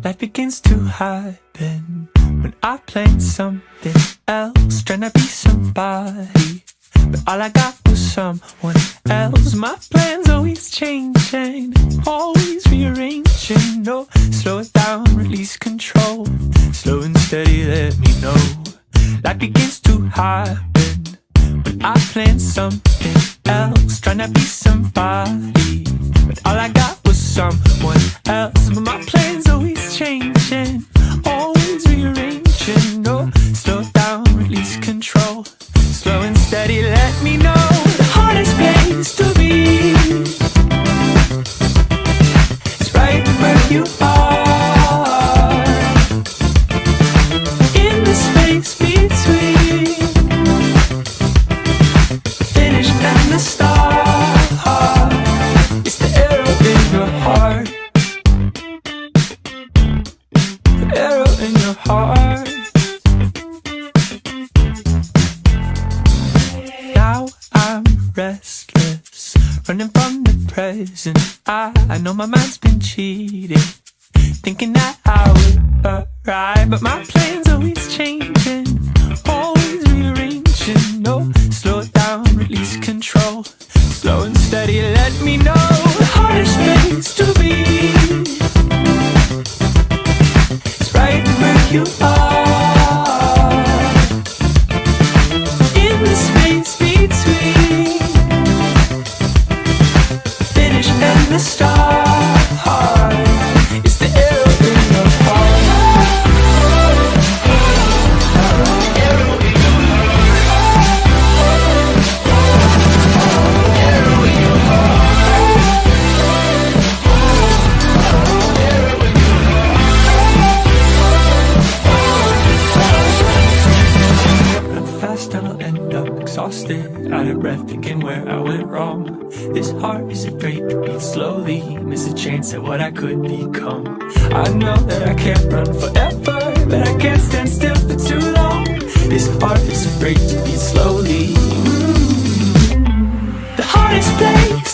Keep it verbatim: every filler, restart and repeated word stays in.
Life begins to happen when I plan something else, trying to be somebody, but all I got was someone else. My plans always changing, always rearranging. No, slow it down, release control. Slow and steady, let me know. Life begins to happen when I plan something else, trying to be somebody, but all I got was someone else. But my plans always changing, always rearranging. No, slow it down, release control. Slow and steady, let me know. The hardest place to be is right where you are, in the space between finish and the start. It's the arrow in your heart, the arrow in your heart. Now I'm restless, running from the present. I, I know my mind's been cheating, thinking that I would arrive, but my plans always changing, always rearranging. No, slow it down, release control. Slow and steady, let me know. The hardest place to be is right where you are, in the space between finish and the start. It's the arrow in your heart, arrow in your heart, arrow in your heart, arrow in your heart. Run fast and I'll end up exhausted, out of breath, thinking where I went wrong. This heart is afraid to beat slowly, miss a chance at what I could become. I know that I can't run forever, but I can't stand still for too long. This heart is afraid to beat slowly. Mm-hmm. The hardest place